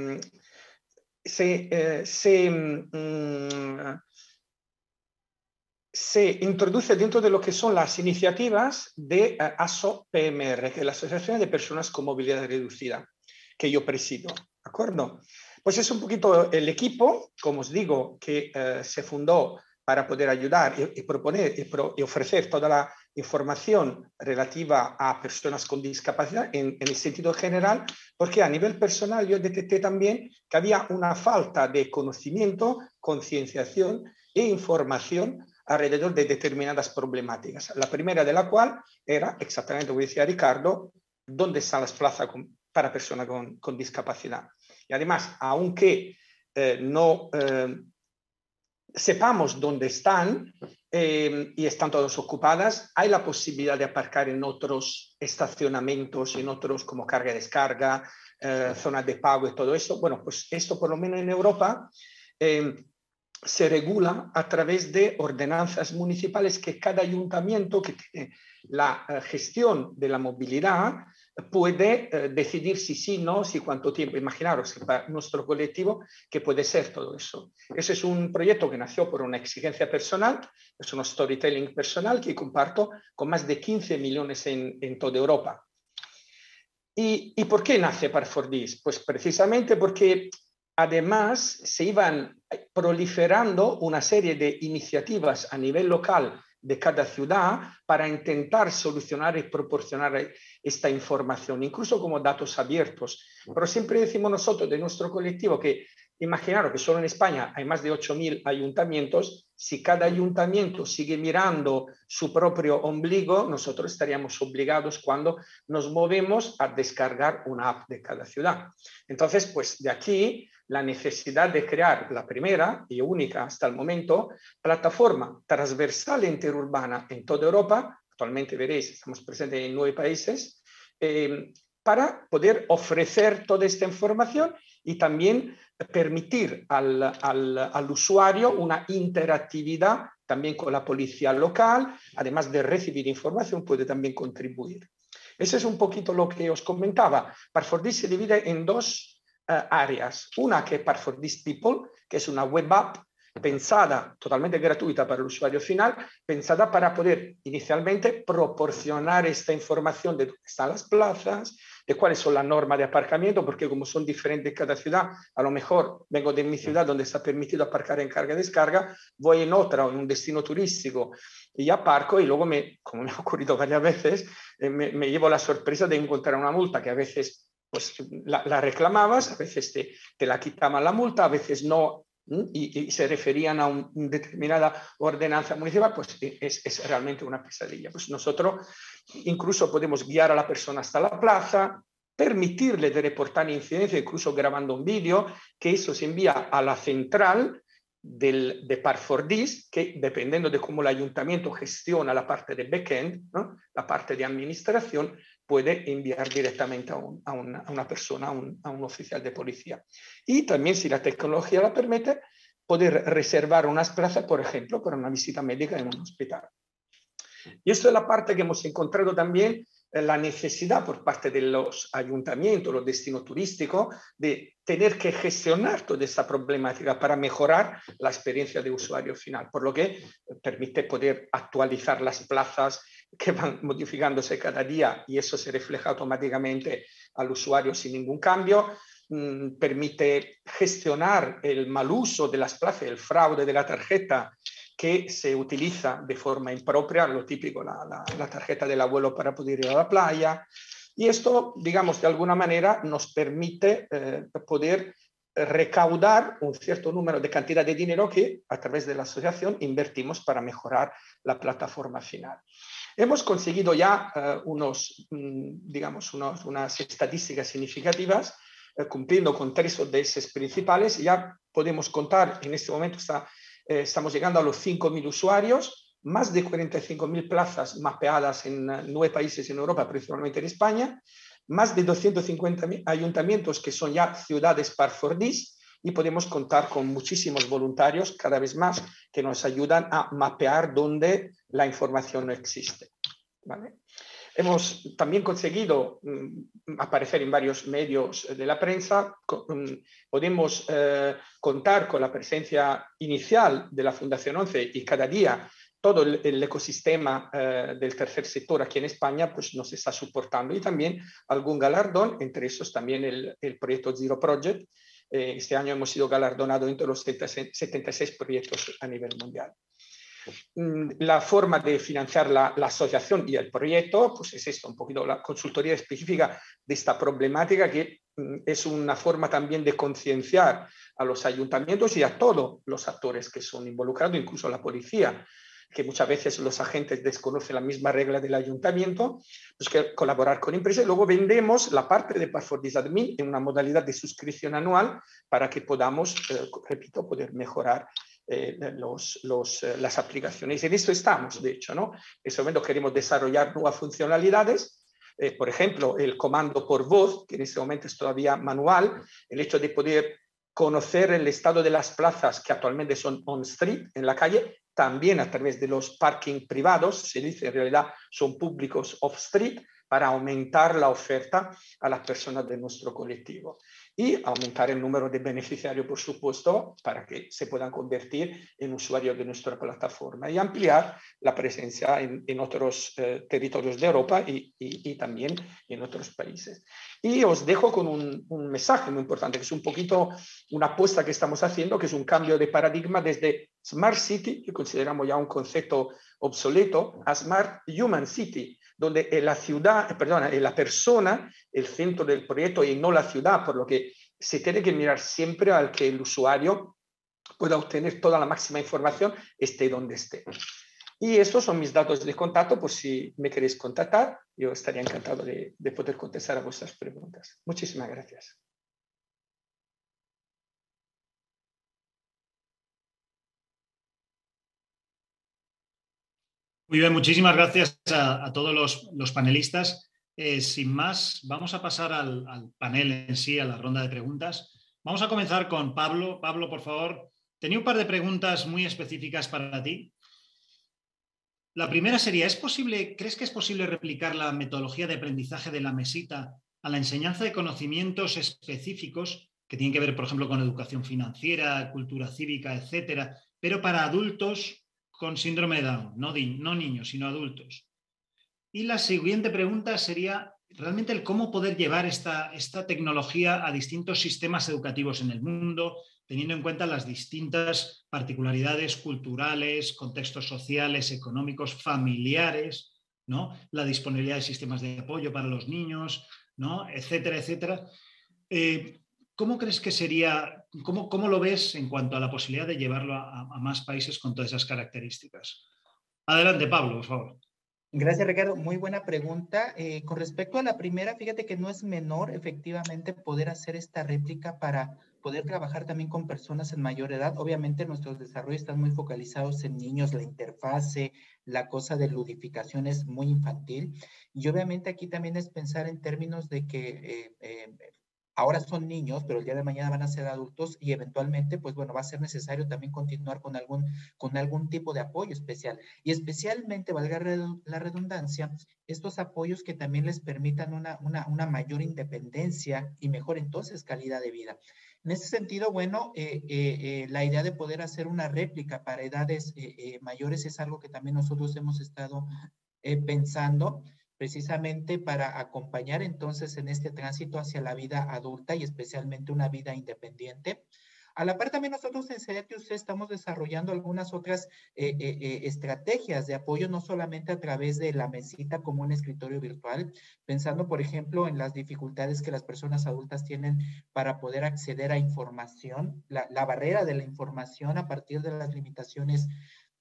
se introduce dentro de lo que son las iniciativas de ASO-PMR, que es la Asociación de Personas con Movilidad Reducida, que yo presido. ¿De acuerdo? Pues es un poquito el equipo, como os digo, que se fundó para poder ayudar y proponer y ofrecer toda la información relativa a personas con discapacidad en el sentido general, porque a nivel personal yo detecté también que había una falta de conocimiento, concienciación e información alrededor de determinadas problemáticas. La primera de la cual era exactamente lo que decía Ricardo, dónde están las plazas para personas con discapacidad. Y además, aunque no sepamos dónde están y están todas ocupadas, hay la posibilidad de aparcar en otros estacionamientos, en otros como carga y descarga, zonas de pago y todo eso. Bueno, pues esto por lo menos en Europa se regula a través de ordenanzas municipales que cada ayuntamiento que tiene la gestión de la movilidad puede decidir si sí, no, si cuánto tiempo. Imaginaros que para nuestro colectivo que puede ser todo eso. Ese es un proyecto que nació por una exigencia personal, es un storytelling personal que comparto con más de 15 millones en toda Europa. ¿Y por qué nace Par4Dis? Pues precisamente porque además se iban proliferando una serie de iniciativas a nivel local de cada ciudad para intentar solucionar y proporcionar esta información, incluso como datos abiertos. Pero siempre decimos nosotros de nuestro colectivo que imaginaros que solo en España hay más de 8.000 ayuntamientos. Si cada ayuntamiento sigue mirando su propio ombligo, nosotros estaríamos obligados cuando nos movemos a descargar una app de cada ciudad. Entonces, pues de aquí la necesidad de crear la primera y única hasta el momento plataforma transversal e interurbana en toda Europa. Actualmente veréis, estamos presentes en 9 países, para poder ofrecer toda esta información y también permitir al usuario una interactividad también con la policía local, además de recibir información, puede también contribuir. Ese es un poquito lo que os comentaba. Par4Dis se divide en dos áreas. Una que es Par4Dis People, que es una web app pensada, totalmente gratuita para el usuario final, pensada para poder inicialmente proporcionar esta información de dónde están las plazas, de cuáles son las normas de aparcamiento, porque como son diferentes en cada ciudad, a lo mejor vengo de mi ciudad donde está permitido aparcar en carga y descarga, voy en otra o en un destino turístico y aparco y luego, como me ha ocurrido varias veces, me llevo la sorpresa de encontrar una multa que a veces pues, la reclamabas, a veces te la quitaban la multa, a veces no, y se referían a una determinada ordenanza municipal, pues es realmente una pesadilla. Pues nosotros incluso podemos guiar a la persona hasta la plaza, permitirle de reportar incidencias, incluso grabando un vídeo, que eso se envía a la central de Par4Dis, que dependiendo de cómo el ayuntamiento gestiona la parte de backend, ¿no? La parte de administración, puede enviar directamente a una persona, a un oficial de policía. Y también, si la tecnología la permite, poder reservar unas plazas, por ejemplo, para una visita médica en un hospital. Y esto es la parte que hemos encontrado también, la necesidad por parte de los ayuntamientos, los destinos turísticos, de tener que gestionar toda esta problemática para mejorar la experiencia de usuario final, por lo que permite poder actualizar las plazas que van modificándose cada día y eso se refleja automáticamente al usuario sin ningún cambio. Permite gestionar el mal uso de las plazas, el fraude de la tarjeta que se utiliza de forma impropia, lo típico, la tarjeta del abuelo para poder ir a la playa. Y esto, digamos, de alguna manera nos permite poder recaudar un cierto número de cantidad de dinero que a través de la asociación invertimos para mejorar la plataforma final. Hemos conseguido ya unas estadísticas significativas, cumpliendo con 3 ODS principales. Ya podemos contar, en este momento estamos llegando a los 5.000 usuarios, más de 45.000 plazas mapeadas en 9 países en Europa, principalmente en España, más de 250 ayuntamientos que son ya ciudades Par4Dis, y podemos contar con muchísimos voluntarios cada vez más que nos ayudan a mapear dónde la información no existe. ¿Vale? Hemos también conseguido aparecer en varios medios de la prensa. Podemos contar con la presencia inicial de la Fundación 11 y cada día todo el ecosistema del tercer sector aquí en España pues, nos está soportando y también algún galardón, entre esos también el proyecto Zero Project, Este año hemos sido galardonados entre los 76 proyectos a nivel mundial. La forma de financiar la asociación y el proyecto, pues es esto, un poquito la consultoría específica de esta problemática, que es una forma también de concienciar a los ayuntamientos y a todos los actores que son involucrados, incluso la policía, que muchas veces los agentes desconocen la misma regla del ayuntamiento, pues que colaborar con empresas. Luego vendemos la parte de Path for This Admin en una modalidad de suscripción anual para que podamos, repito, poder mejorar las aplicaciones. En esto estamos, de hecho, ¿no? En este momento queremos desarrollar nuevas funcionalidades, por ejemplo, el comando por voz, que en este momento es todavía manual, el hecho de poder conocer el estado de las plazas que actualmente son on-street, en la calle, también a través de los parking privados, se dice en realidad son públicos off-street, para aumentar la oferta a las personas de nuestro colectivo y aumentar el número de beneficiarios, por supuesto, para que se puedan convertir en usuarios de nuestra plataforma y ampliar la presencia en otros territorios de Europa y también en otros países. Y os dejo con un mensaje muy importante, que es un poquito una apuesta que estamos haciendo, que es un cambio de paradigma desde Smart City, que consideramos ya un concepto obsoleto, a Smart Human City, donde la ciudad, la persona, el centro del proyecto y no la ciudad, por lo que se tiene que mirar siempre al que el usuario pueda obtener toda la máxima información, esté donde esté. Y estos son mis datos de contacto, por si me queréis contactar, yo estaría encantado de poder contestar a vuestras preguntas. Muchísimas gracias. Muy bien, muchísimas gracias a todos los panelistas. Sin más, vamos a pasar al panel en sí, a la ronda de preguntas. Vamos a comenzar con Pablo. Pablo, por favor, tenía un par de preguntas muy específicas para ti. La primera sería, ¿crees que es posible replicar la metodología de aprendizaje de la mesita a la enseñanza de conocimientos específicos que tienen que ver, por ejemplo, con educación financiera, cultura cívica, etcétera, pero para adultos con síndrome de Down, no niños, sino adultos? Y la siguiente pregunta sería realmente el cómo poder llevar esta tecnología a distintos sistemas educativos en el mundo, teniendo en cuenta las distintas particularidades culturales, contextos sociales, económicos, familiares, ¿no? La disponibilidad de sistemas de apoyo para los niños, ¿no? Etcétera, etcétera. ¿Cómo crees que sería, cómo lo ves en cuanto a la posibilidad de llevarlo a más países con todas esas características? Adelante, Pablo, por favor. Gracias, Ricardo. Muy buena pregunta. Con respecto a la primera, fíjate que no es menor, efectivamente, poder hacer esta réplica para poder trabajar también con personas en mayor edad. Obviamente, nuestros desarrollos están muy focalizados en niños, la interfase, la cosa de ludificación es muy infantil. Y obviamente aquí también es pensar en términos de que ahora son niños, pero el día de mañana van a ser adultos y eventualmente, pues bueno, va a ser necesario también continuar con algún tipo de apoyo especial. Y especialmente, valga la redundancia, estos apoyos que también les permitan una mayor independencia y mejor entonces calidad de vida. En ese sentido, bueno, la idea de poder hacer una réplica para edades mayores es algo que también nosotros hemos estado pensando, precisamente para acompañar entonces en este tránsito hacia la vida adulta y especialmente una vida independiente. A la par también nosotros en CDTUC estamos desarrollando algunas otras estrategias de apoyo, no solamente a través de la mesita como un escritorio virtual, pensando por ejemplo en las dificultades que las personas adultas tienen para poder acceder a información, la barrera de la información a partir de las limitaciones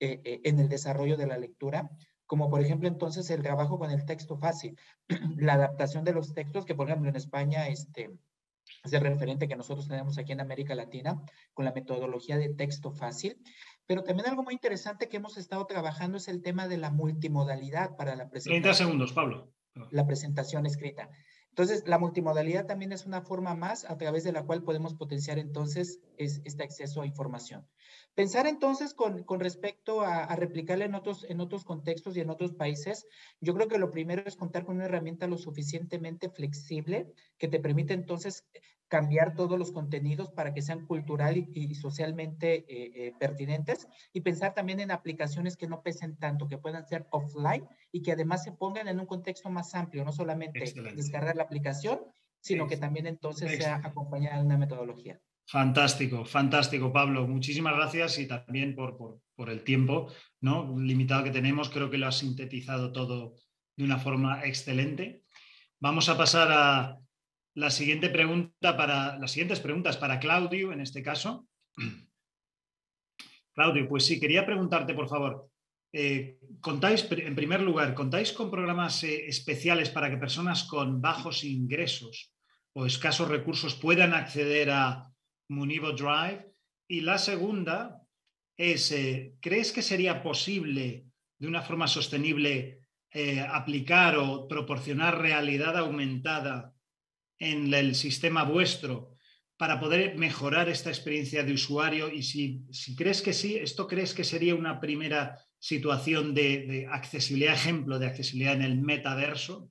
en el desarrollo de la lectura, como por ejemplo entonces el trabajo con el texto fácil, la adaptación de los textos que por ejemplo en España es el referente que nosotros tenemos aquí en América Latina con la metodología de texto fácil, pero también algo muy interesante que hemos estado trabajando es el tema de la multimodalidad para la presentación. 30 segundos, Pablo. La presentación escrita. Entonces, la multimodalidad también es una forma más a través de la cual podemos potenciar entonces este acceso a información. Pensar entonces con respecto a replicarla en otros contextos y en otros países, yo creo que lo primero es contar con una herramienta lo suficientemente flexible que te permite entonces cambiar todos los contenidos para que sean cultural y socialmente pertinentes, y pensar también en aplicaciones que no pesen tanto, que puedan ser offline y que además se pongan en un contexto más amplio, no solamente descargar la aplicación, sino que también entonces sea acompañada de una metodología. Fantástico, fantástico, Pablo. Muchísimas gracias y también por el tiempo, ¿no?, limitado que tenemos. Creo que lo has sintetizado todo de una forma excelente. Vamos a pasar a la siguiente pregunta las siguientes preguntas para Claudio, en este caso. Claudio, pues sí, quería preguntarte, por favor, ¿contáis, en primer lugar, contáis con programas especiales para que personas con bajos ingresos o escasos recursos puedan acceder a Monevo Drive? Y la segunda es, ¿crees que sería posible de una forma sostenible aplicar o proporcionar realidad aumentada en el sistema vuestro para poder mejorar esta experiencia de usuario? Y si crees que sí, ¿esto crees que sería una primera situación de accesibilidad, ejemplo de accesibilidad en el metaverso?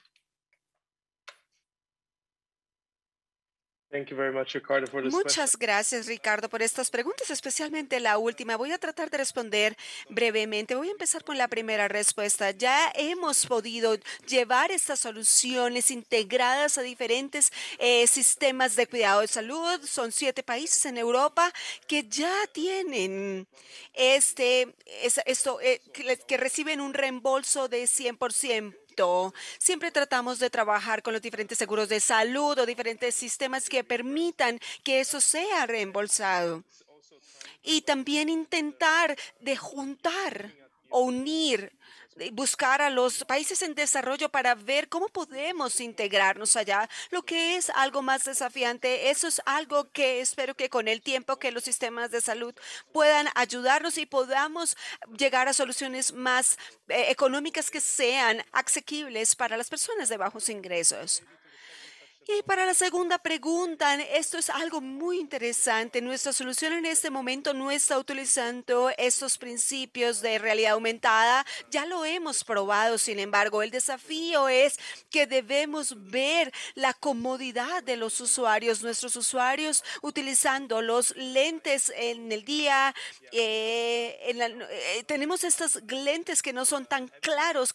Thank you very much, Ricardo, for this Muchas question. gracias, Ricardo, por estas preguntas, especialmente la última. Voy a tratar de responder brevemente. Voy a empezar con la primera respuesta. Ya hemos podido llevar estas soluciones integradas a diferentes sistemas de cuidado de salud. Son 7 países en Europa que ya tienen que reciben un reembolso de 100%. Siempre tratamos de trabajar con los diferentes seguros de salud o diferentes sistemas que permitan que eso sea reembolsado. Y también intentar de juntar o unir, buscar a los países en desarrollo para ver cómo podemos integrarnos allá, lo que es algo más desafiante. Eso es algo que espero que con el tiempo que los sistemas de salud puedan ayudarnos y podamos llegar a soluciones más económicas que sean asequibles para las personas de bajos ingresos. Y para la segunda pregunta, esto es algo muy interesante. Nuestra solución en este momento no está utilizando estos principios de realidad aumentada. Ya lo hemos probado, sin embargo, el desafío es que debemos ver la comodidad de los usuarios, nuestros usuarios utilizando los lentes en el día. Tenemos estos lentes que no son tan claros,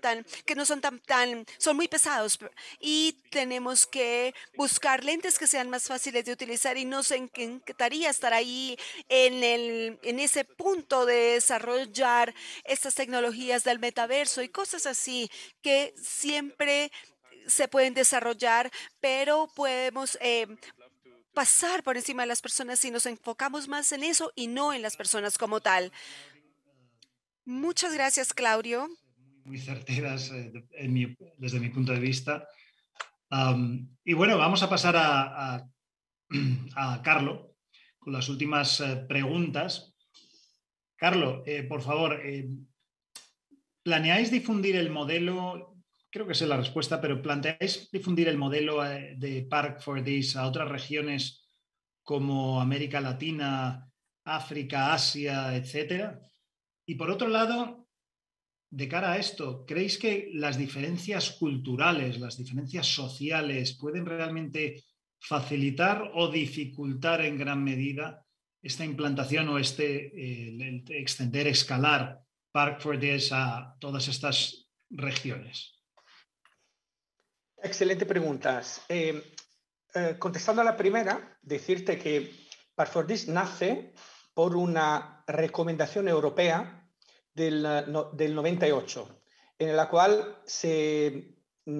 son muy pesados y tenemos que buscar lentes que sean más fáciles de utilizar y nos encantaría estar ahí en ese punto de desarrollar estas tecnologías del metaverso y cosas así que siempre se pueden desarrollar, pero podemos pasar por encima de las personas si nos enfocamos más en eso y no en las personas como tal. Muchas gracias, Claudio. Muy certeras desde mi punto de vista. Y bueno, vamos a pasar a Carlo con las últimas preguntas. Carlo, por favor, ¿planeáis difundir el modelo? Creo que sé la respuesta, pero ¿planteáis difundir el modelo de Park for This a otras regiones como América Latina, África, Asia, etcétera? Y por otro lado, de cara a esto, ¿creéis que las diferencias culturales, las diferencias sociales pueden realmente facilitar o dificultar en gran medida esta implantación o extender, escalar Park for This a todas estas regiones? Excelente preguntas. Contestando a la primera, decirte que Park for This nace por una recomendación europea del 98, en la cual se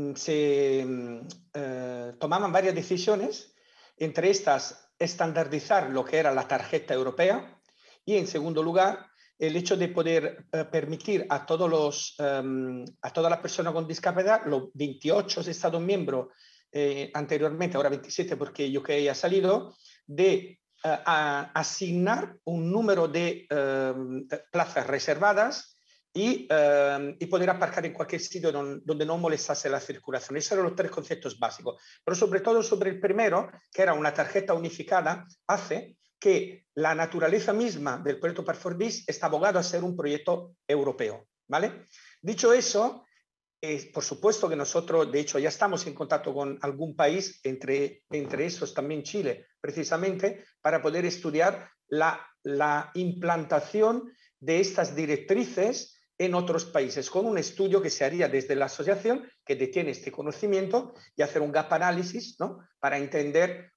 tomaban varias decisiones, entre estas estandardizar lo que era la tarjeta europea y, en segundo lugar, el hecho de poder permitir a todas las personas con discapacidad, los 28 Estados miembros anteriormente, ahora 27 porque UK ha salido, de asignar un número de plazas reservadas y poder aparcar en cualquier sitio donde no molestase la circulación. Esos eran los 3 conceptos básicos. Pero sobre todo sobre el primero, que era una tarjeta unificada, hace que la naturaleza misma del proyecto Park for This está abogado a ser un proyecto europeo, ¿vale? Dicho eso, por supuesto que nosotros, de hecho, ya estamos en contacto con algún país, entre esos también Chile, precisamente, para poder estudiar la implantación de estas directrices en otros países, con un estudio que se haría desde la asociación que detiene este conocimiento y hacer un gap análisis, ¿no?, para entender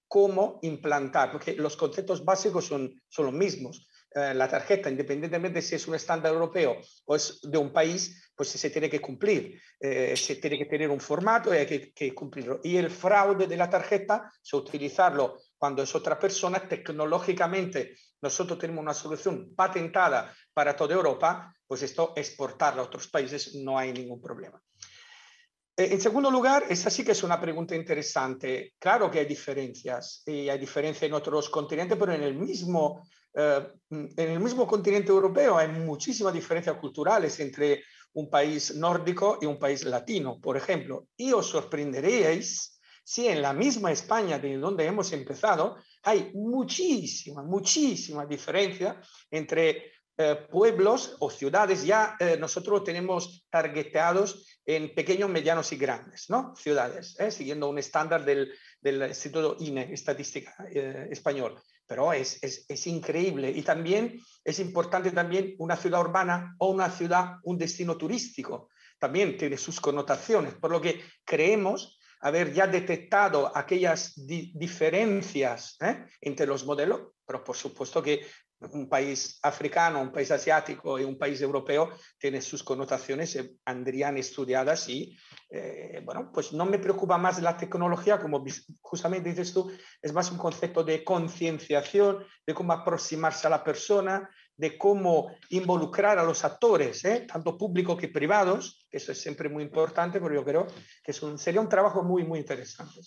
cómo implantar, porque los conceptos básicos son los mismos. La tarjeta, independientemente si es un estándar europeo o es de un país, pues se tiene que cumplir, se tiene que tener un formato y hay que cumplirlo. Y el fraude de la tarjeta, si utilizarlo cuando es otra persona, tecnológicamente nosotros tenemos una solución patentada para toda Europa, pues esto exportarlo a otros países no hay ningún problema. En segundo lugar, esta sí que es una pregunta interesante. Claro que hay diferencias, y hay diferencias en otros continentes, pero en el mismo continente europeo hay muchísimas diferencias culturales entre un país nórdico y un país latino, por ejemplo. Y os sorprenderíais si en la misma España, de donde hemos empezado, hay muchísima diferencia entre pueblos o ciudades. Ya nosotros tenemos targeteados en pequeños, medianos y grandes, ¿no? Ciudades, siguiendo un estándar del Instituto INE, Estadística Español. Pero es increíble. Y también es importante también una ciudad urbana o una ciudad, un destino turístico. También tiene sus connotaciones, por lo que creemos haber ya detectado aquellas diferencias entre los modelos, pero por supuesto que un país africano, un país asiático y un país europeo tienen sus connotaciones, andarían estudiadas y, bueno, pues no me preocupa más la tecnología, como justamente dices tú, es más un concepto de concienciación, de cómo aproximarse a la persona, de cómo involucrar a los actores, tanto públicos que privados, que eso es siempre muy importante, pero yo creo que sería un trabajo muy interesante.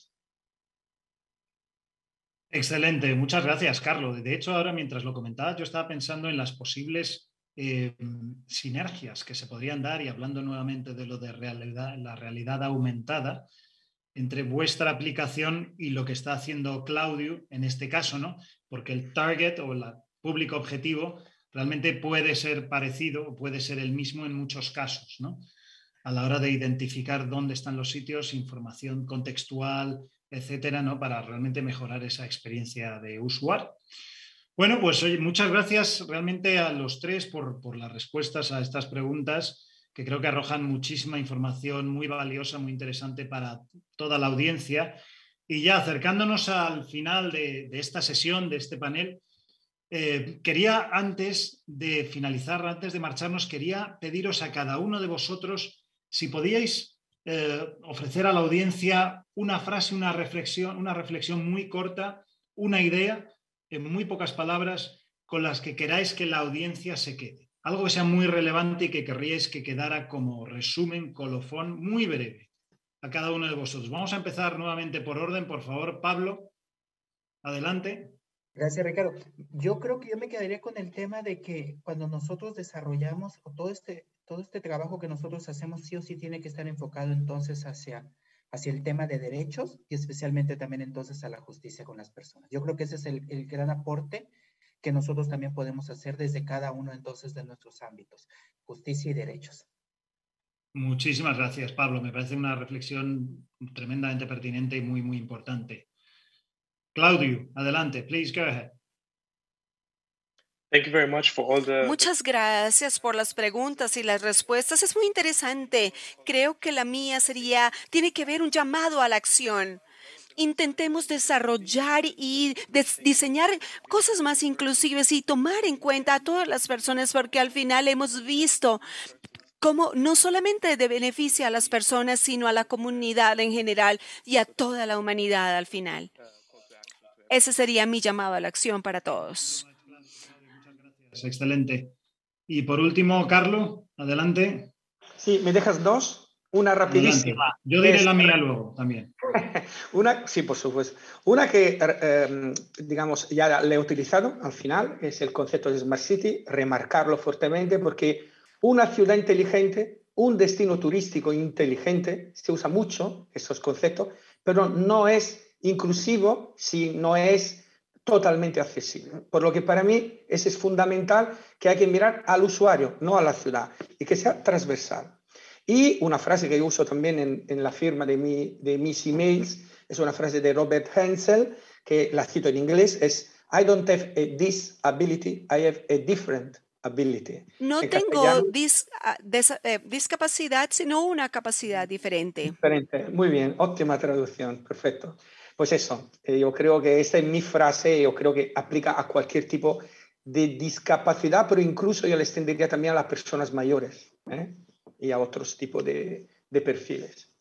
Excelente, muchas gracias, Carlos. De hecho, ahora mientras lo comentabas, yo estaba pensando en las posibles sinergias que se podrían dar, y hablando nuevamente de lo de la realidad aumentada, entre vuestra aplicación y lo que está haciendo Claudio en este caso, ¿no? Porque el target o el público objetivo realmente puede ser parecido o puede ser el mismo en muchos casos, ¿no? A la hora de identificar dónde están los sitios, información contextual, etcétera, ¿no? Para realmente mejorar esa experiencia de usuario. Bueno, pues oye, muchas gracias realmente a los tres por las respuestas a estas preguntas, que creo que arrojan muchísima información muy valiosa, muy interesante para toda la audiencia. Y ya acercándonos al final de esta sesión, de este panel, quería, antes de finalizar, antes de marcharnos, quería pediros a cada uno de vosotros si podíais ofrecer a la audiencia una frase, una reflexión muy corta, una idea en muy pocas palabras con las que queráis que la audiencia se quede. Algo que sea muy relevante y que querríais que quedara como resumen, colofón, muy breve a cada uno de vosotros. Vamos a empezar nuevamente por orden, por favor. Pablo, adelante. Gracias, Ricardo. Yo creo que yo me quedaría con el tema de que cuando nosotros desarrollamos todo este trabajo que nosotros hacemos, sí o sí tiene que estar enfocado entonces hacia el tema de derechos y especialmente también entonces a la justicia con las personas. Yo creo que ese es el gran aporte que nosotros también podemos hacer desde cada uno entonces de nuestros ámbitos, justicia y derechos. Muchísimas gracias, Pablo. Me parece una reflexión tremendamente pertinente y muy importante. Claudio, adelante, please go ahead. Thank you very much for all the... Muchas gracias por las preguntas y las respuestas. Es muy interesante. Creo que la mía tiene que ver un llamado a la acción. Intentemos desarrollar y diseñar cosas más inclusivas y tomar en cuenta a todas las personas, porque al final hemos visto cómo no solamente beneficia a las personas, sino a la comunidad en general y a toda la humanidad al final. Ese sería mi llamado a la acción para todos. Excelente. Y por último, Carlos, adelante. Sí, ¿me dejas dos? Una rapidísima. Adelante. Yo diré la mía luego también. Sí, por supuesto. Una que, digamos, ya la he utilizado al final, es el concepto de Smart City, remarcarlo fuertemente porque una ciudad inteligente, un destino turístico inteligente, se usa mucho esos conceptos, pero no es inclusivo si no es totalmente accesible. Por lo que para mí es fundamental que hay que mirar al usuario, no a la ciudad, y que sea transversal. Y una frase que yo uso también en la firma de mis emails es una frase de Robert Hensel, que la cito en inglés, es I don't have a disability, I have a different ability. No tengo discapacidad, sino una capacidad diferente. Muy bien, óptima traducción, perfecto. Pues eso, yo creo que esta es mi frase, yo creo que aplica a cualquier tipo de discapacidad, pero incluso yo le extendería también a las personas mayores, ¿eh? Y a otros tipos de perfiles.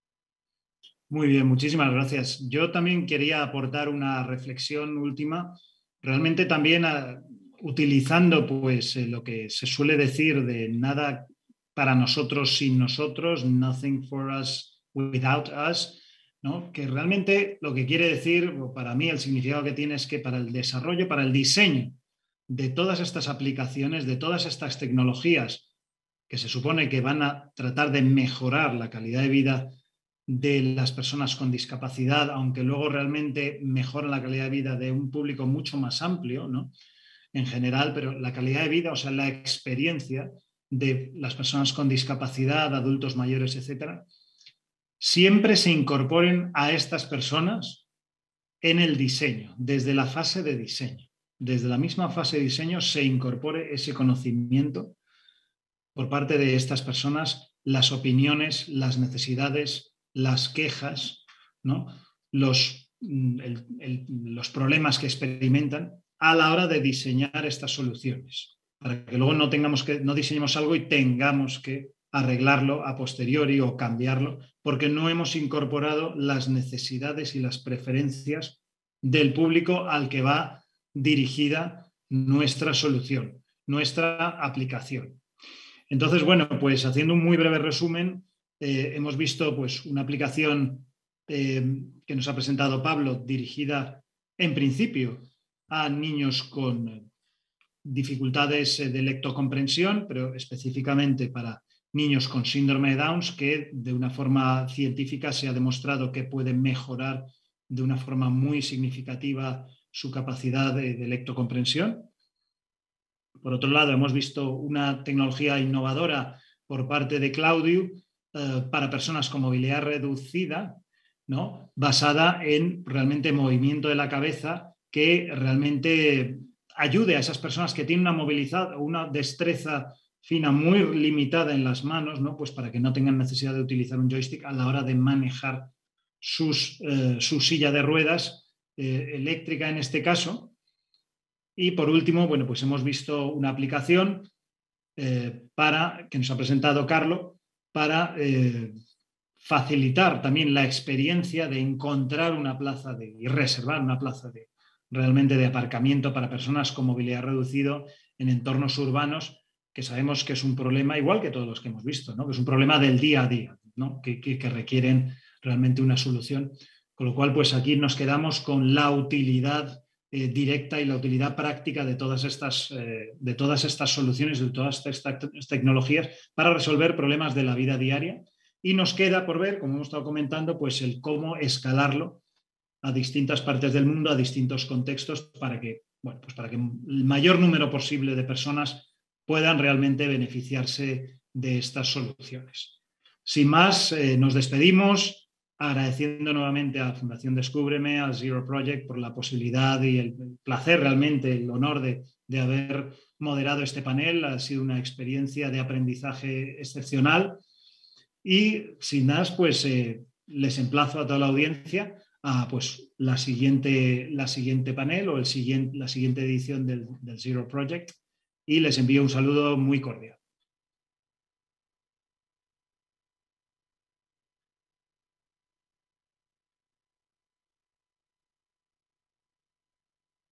Muy bien, muchísimas gracias. Yo también quería aportar una reflexión última, realmente también utilizando pues lo que se suele decir de nada para nosotros sin nosotros, nothing for us without us, ¿no? Que realmente lo que quiere decir, para mí el significado que tiene es que para el desarrollo, para el diseño de todas estas aplicaciones, de todas estas tecnologías que se supone que van a tratar de mejorar la calidad de vida de las personas con discapacidad, aunque luego realmente mejoran la calidad de vida de un público mucho más amplio, ¿no? En general, pero la calidad de vida, o sea, la experiencia de las personas con discapacidad, adultos mayores, etcétera, siempre se incorporen a estas personas en el diseño, desde la fase de diseño. Desde la misma fase de diseño se incorpore ese conocimiento por parte de estas personas, las opiniones, las necesidades, las quejas, ¿no? los problemas que experimentan a la hora de diseñar estas soluciones, para que luego no diseñemos algo y tengamos que arreglarlo a posteriori o cambiarlo, porque no hemos incorporado las necesidades y las preferencias del público al que va dirigida nuestra solución, nuestra aplicación. Entonces, bueno, pues haciendo un muy breve resumen, hemos visto pues, una aplicación que nos ha presentado Pablo, dirigida en principio a niños con dificultades de lectocomprensión, pero específicamente para niños con síndrome de Down, que de una forma científica se ha demostrado que pueden mejorar de una forma muy significativa su capacidad de lectocomprensión. Por otro lado, hemos visto una tecnología innovadora por parte de Claudio para personas con movilidad reducida, ¿no? Basada en realmente movimiento de la cabeza que realmente ayude a esas personas que tienen una destreza fina muy limitada en las manos, ¿no? Pues para que no tengan necesidad de utilizar un joystick a la hora de manejar su silla de ruedas eléctrica en este caso. Y por último, bueno, pues hemos visto una aplicación que nos ha presentado Carlo para facilitar también la experiencia de encontrar una plaza y reservar una plaza realmente de aparcamiento para personas con movilidad reducida en entornos urbanos, que sabemos que es un problema, igual que todos los que hemos visto, ¿no? Que es un problema del día a día, ¿no? que requieren realmente una solución. Con lo cual, pues aquí nos quedamos con la utilidad directa y la utilidad práctica de todas estas soluciones, de todas estas tecnologías para resolver problemas de la vida diaria. Y nos queda por ver, como hemos estado comentando, pues el cómo escalarlo a distintas partes del mundo, a distintos contextos, para que el mayor número posible de personas puedan realmente beneficiarse de estas soluciones. Sin más, nos despedimos, agradeciendo nuevamente a la Fundación Descúbreme, al Zero Project, por la posibilidad y el placer, realmente el honor de haber moderado este panel. Ha sido una experiencia de aprendizaje excepcional. Y sin más, pues les emplazo a toda la audiencia a pues, la siguiente panel o la siguiente edición del Zero Project, y les envío un saludo muy cordial.